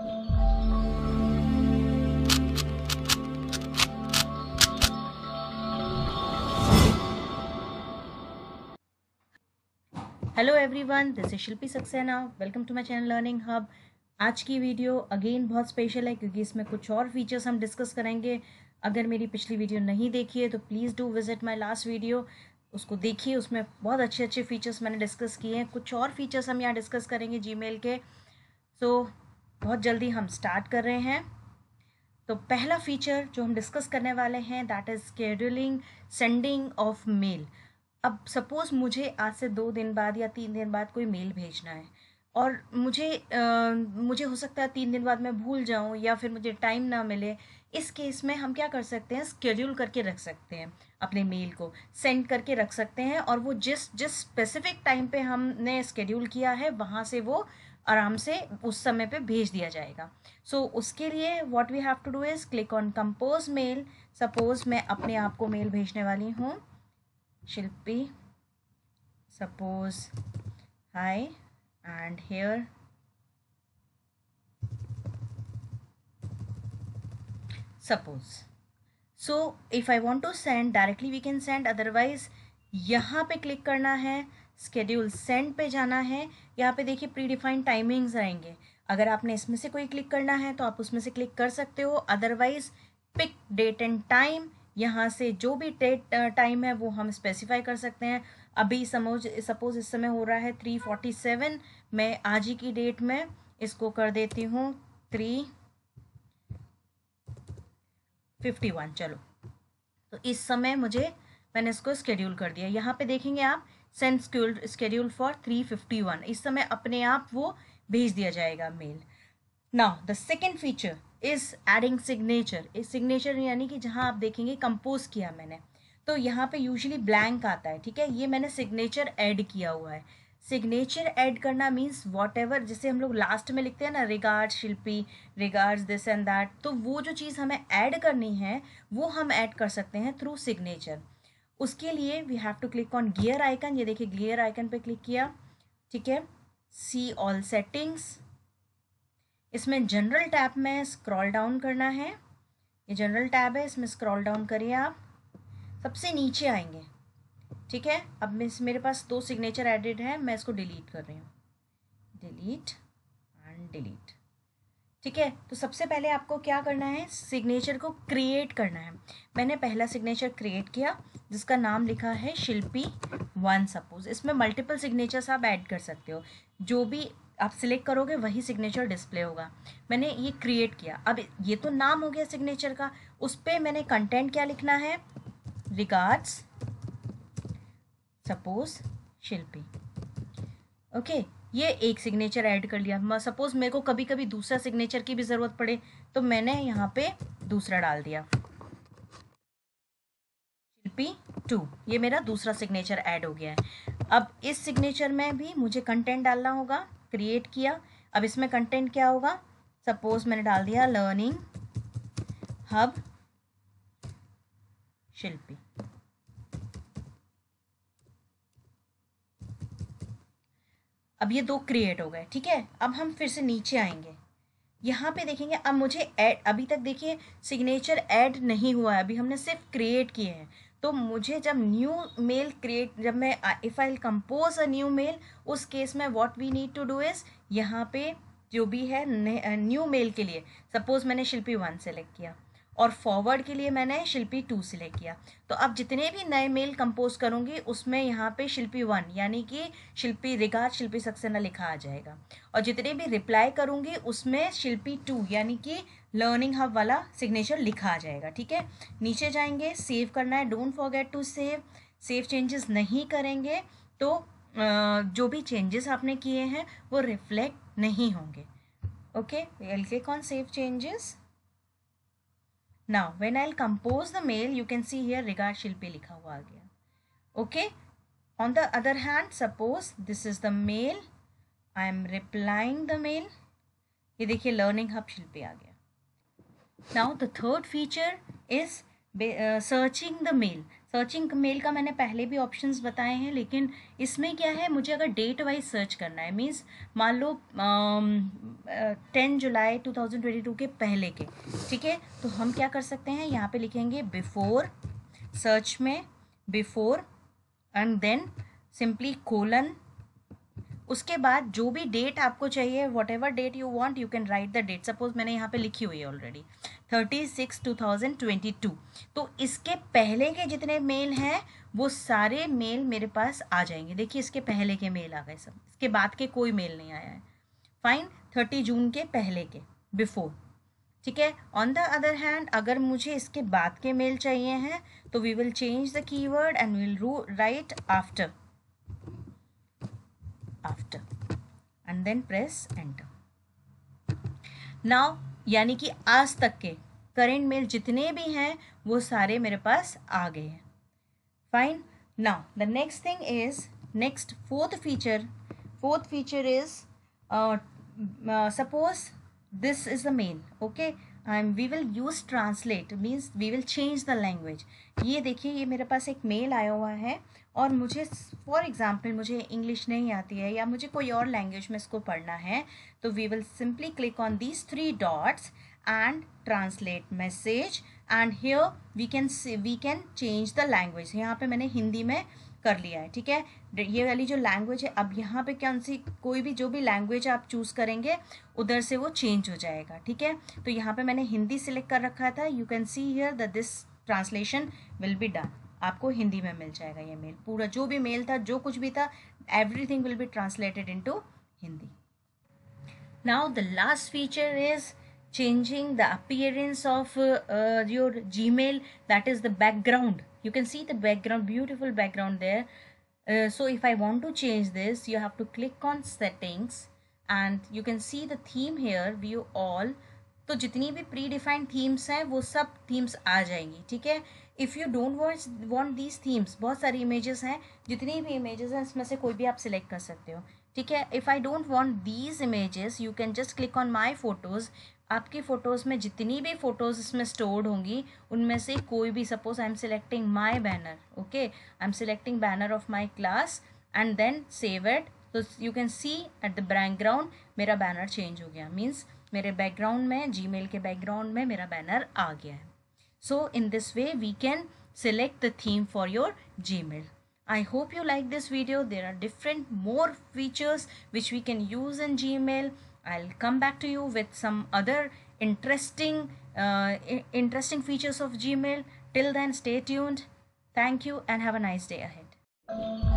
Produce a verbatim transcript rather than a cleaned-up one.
Hello everyone, this is Shilpi Saxena. Welcome to my channel learning hub. आज की video again बहुत special है क्योंकि इसमें कुछ और फीचर्स हम डिस्कस करेंगे। अगर मेरी पिछली वीडियो नहीं देखी है तो please do visit my last video, उसको देखिए। उसमें बहुत अच्छे अच्छे फीचर्स मैंने डिस्कस किए हैं। कुछ और फीचर्स हम यहाँ डिस्कस करेंगे जीमेल के। सो so, बहुत जल्दी हम स्टार्ट कर रहे हैं। तो पहला फीचर जो हम डिस्कस करने वाले हैं that is scheduling sending of mail. अब सपोज़ मुझे आज से दो दिन बाद या तीन दिन बाद कोई मेल भेजना है और मुझे आ, मुझे हो सकता है तीन दिन बाद मैं भूल जाऊं या फिर मुझे टाइम ना मिले। इस केस में हम क्या कर सकते हैं, स्केड्यूल करके रख सकते हैं, अपने मेल को सेंड करके रख सकते हैं और वो जिस जिस स्पेसिफिक टाइम पे हमने स्केड्यूल किया है वहाँ से वो आराम से उस समय पे भेज दिया जाएगा। सो so, उसके लिए what we have to do is click on compose mail. Suppose मैं अपने आप को मेल भेजने वाली हूँ, Shilpi, suppose hi, and here suppose. So if I want to send directly we can send, otherwise यहाँ पे क्लिक करना है, स्केड्यूल सेंड पे जाना है। यहाँ पे देखिए प्री डिफाइंड टाइमिंग्स आएंगे। अगर आपने इसमें से कोई क्लिक करना है तो आप उसमें से क्लिक कर सकते हो, otherwise pick date and time, यहाँ से जो भी डेट टाइम है वो हम स्पेसिफाई कर सकते हैं। अभी समझ सपोज इस समय हो रहा है थ्री फोर्टी सेवन, मैं आज ही की डेट में इसको कर देती हूँ थ्री फिफ्टी वन। चलो, तो इस समय मुझे मैंने इसको स्केड्यूल कर दिया। यहाँ पे देखेंगे आप send schedule for three fifty one, इस समय अपने आप वो भेज दिया जाएगा mail. Now the second feature is adding signature. इस सिग्नेचर यानी कि जहाँ आप देखेंगे कंपोज किया मैंने, तो यहाँ पे यूजुअली ब्लैंक आता है, ठीक है। ये मैंने सिग्नेचर ऐड किया हुआ है। सिग्नेचर ऐड करना मीन्स वॉट एवर, जैसे हम लोग लास्ट में लिखते हैं ना, regards Shilpi, regards this and that, तो वो जो चीज़ हमें ऐड करनी है वो हम ऐड कर सकते हैं थ्रू सिग्नेचर। उसके लिए we have to click on gear icon. ये देखिए गियर आइकन पे क्लिक किया, ठीक है। सी ऑल सेटिंग्स, इसमें जनरल टैब में स्क्रॉल डाउन करना है। ये जनरल टैब है, इसमें स्क्रॉल डाउन करिए आप, सबसे नीचे आएंगे, ठीक है। अब मैं मेरे पास दो सिग्नेचर एडिड है, मैं इसको डिलीट कर रही हूँ, डिलीट एंड डिलीट, ठीक है। तो सबसे पहले आपको क्या करना है, सिग्नेचर को क्रिएट करना है। मैंने पहला सिग्नेचर क्रिएट किया जिसका नाम लिखा है शिल्पी वन। सपोज इसमें मल्टीपल सिग्नेचर्स आप ऐड कर सकते हो, जो भी आप सिलेक्ट करोगे वही सिग्नेचर डिस्प्ले होगा। मैंने ये क्रिएट किया। अब ये तो नाम हो गया सिग्नेचर का, उस पर मैंने कंटेंट क्या लिखना है, रिगार्ड्स सपोज शिल्पी, ओके। ये एक सिग्नेचर ऐड कर लिया। सपोज मेरे को कभी कभी दूसरा सिग्नेचर की भी ज़रूरत पड़े तो मैंने यहाँ पे दूसरा डाल दिया, शिल्पी टू, ये मेरा दूसरा सिग्नेचर ऐड हो गया है। अब इस सिग्नेचर में भी मुझे कंटेंट डालना होगा, क्रिएट किया। अब इसमें कंटेंट क्या होगा, सपोज मैंने डाल दिया लर्निंग हब शिल्पी, अब ये दो क्रिएट हो गए, ठीक है। अब हम फिर से नीचे आएंगे, यहाँ पे देखेंगे। अब मुझे ऐड, अभी तक देखिए सिग्नेचर ऐड नहीं हुआ है, अभी हमने सिर्फ क्रिएट किए हैं। तो मुझे जब न्यू मेल क्रिएट, जब मैं if I compose a new mail, उस केस में what we need to do is, यहाँ पे जो भी है न्यू मेल के लिए सपोज मैंने शिल्पी वन सेलेक्ट किया और फॉरवर्ड के लिए मैंने शिल्पी टू सिलेक्ट किया। तो अब जितने भी नए मेल कंपोज करूँगी उसमें यहाँ पे शिल्पी वन यानी कि शिल्पी रिगार्ड शिल्पी सक्सेना लिखा आ जाएगा, और जितने भी रिप्लाई करूँगी उसमें शिल्पी टू यानी कि लर्निंग हब वाला सिग्नेचर लिखा आ जाएगा, ठीक है। नीचे जाएंगे, सेव करना है, don't forget to save. Save changes नहीं करेंगे तो जो भी चेंजेस आपने किए हैं वो रिफ्लेक्ट नहीं होंगे, okay. Will click on save changes. Now when I'll compose the mail, you can see here regard Shilpi लिखा हुआ आ गया, okay. On the other hand, suppose this is the mail, I am replying the mail, ये देखिए learning hub शिल्पी आ गया। Now the third feature is uh, searching the mail. Searching mail का मैंने पहले भी ऑप्शंस बताए हैं, लेकिन इसमें क्या है, मुझे अगर डेट वाइज सर्च करना है, मीन्स मान लो ten July two thousand twenty two के पहले के, ठीक है, तो हम क्या कर सकते हैं, यहाँ पे लिखेंगे बिफोर, सर्च में before and then simply colon, उसके बाद जो भी डेट आपको चाहिए, whatever date you want you can write the date. Suppose मैंने यहाँ पे लिखी हुई है already thirty six two thousand twenty two, तो इसके पहले के जितने मेल हैं वो सारे मेल मेरे पास आ जाएंगे। देखिए इसके पहले के मेल आ गए सब, इसके बाद के कोई मेल नहीं आया है। फाइन, थर्टी जून के पहले के, बिफोर, ठीक है। ऑन द अदर हैंड अगर मुझे इसके बाद के मेल चाहिए हैं तो we will change the keyword and will write after, after and then press enter. Now यानी कि आज तक के करेंट मेल जितने भी हैं वो सारे मेरे पास आ गए हैं। Fine, now the next thing is, next fourth feature, fourth feature is suppose this is the mail, okay, and we will use translate, means we will change the language। ये देखिए ये मेरे पास एक मेल आया हुआ है और मुझे फॉर एग्जांपल मुझे इंग्लिश नहीं आती है या मुझे कोई और लैंग्वेज में इसको पढ़ना है, तो we will simply click on these three dots and translate message, and here we can we can change the language. यहाँ पे मैंने हिंदी में कर लिया है, ठीक है। ये वाली जो लैंग्वेज है, अब यहाँ पे कौन सी, कोई भी जो भी लैंग्वेज आप चूज़ करेंगे उधर से वो चेंज हो जाएगा, ठीक है। तो यहाँ पे मैंने हिंदी सिलेक्ट कर रखा था, you can see here that this translation will be done. आपको हिंदी में मिल जाएगा ये मेल, पूरा जो भी मेल था, जो कुछ भी था, everything will be translated into Hindi. Now the last feature is changing the appearance of uh, uh, your Gmail, that is the background. You can see the background, beautiful background there. Uh, so if I want to change this, you have to click on settings and you can see the theme here, view all. तो जितनी भी pre defined themes हैं वो सब themes आ जाएंगी, ठीक है। If you don't want want these themes, बहुत सारी इमेजेस हैं, जितनी भी इमेजेस हैं इसमें से कोई भी आप सिलेक्ट कर सकते हो, ठीक है। If I don't want these images, you can just click on my photos. आपकी फ़ोटोज़ में जितनी भी फ़ोटोज़ इसमें स्टोर्ड होंगी उनमें से कोई भी, suppose I am selecting my banner, okay, I am selecting banner of my class and then save it, तो you can see at the background मेरा बैनर चेंज हो गया, मीन्स मेरे बैकग्राउंड में, जीमेल के बैकग्राउंड में मेरा बैनर आ गया है। So in this way we can select the theme for your Gmail. I hope you like this video. There are different more features which we can use in Gmail. I'll come back to you with some other interesting uh, interesting features of Gmail. Till then, stay tuned. Thank you and have a nice day ahead.